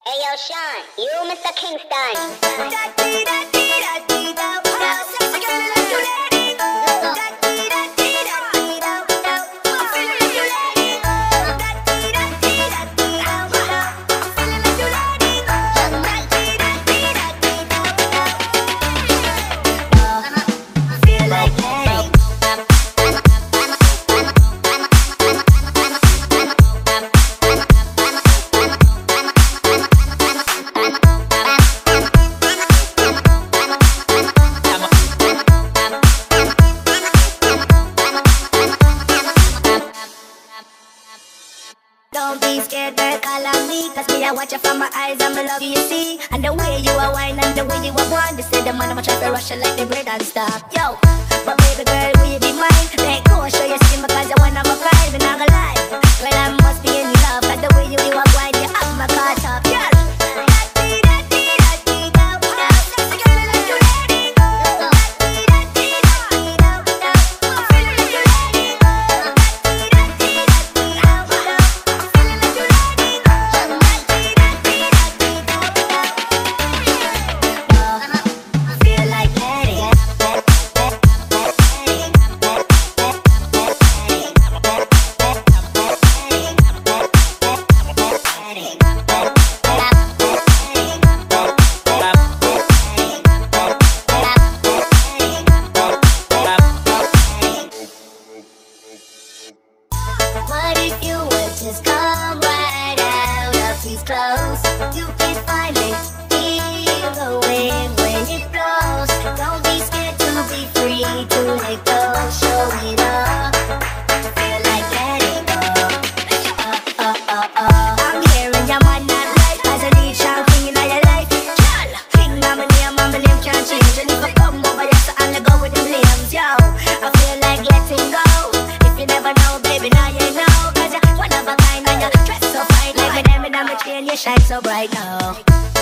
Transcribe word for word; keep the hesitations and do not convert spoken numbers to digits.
Hey yo, Sean, you Mister Kingston. Dutty, Dutty, Dutty, do. Sexy girl, like you let it go. Dutty, Dutty, Dutty, do. I'm feeling like you let it go. Dutty, Dutty, Dutty, do. I'm feeling like you let it go. Dutty, Dutty, Dutty, do. I feel like letting go. Don't be scared, girl, call on me. Cause me, I watch you from my eyes, I'm in love you see. And the way you are wine and the way you are born. They say the man, I'ma try to rush you like the bread and stop. Yo, but baby girl, will you be mine? Let go, show your skin because you're one of a kind. We're not gonna lie, girl, I must be in love. Cause the way you, you are wine, you have my car top. Girl, Dutty, Dutty, Dutty, do. Sexy girl, like you let it go. Dutty, Dutty, Dutty, do. I'm feeling like you let it go. Dutty, Dutty, Dutty, do. What if you would just come right out of these clothes? You can finally feel the wind when it blows. Don't be scared to be free, to let go, show it all. Feel like letting go. Uh, uh, uh, uh. I'm hearing your man not right as a lead child king in your life. Chal, king mama name, mama name can't change. And if I come over here, so I'll go with them limbs, yo. I feel like letting go. If you never know, baby, now you know. Cause you're one of a kind and you dress so fine. Like me, them and I'm a chain, you shine so bright now.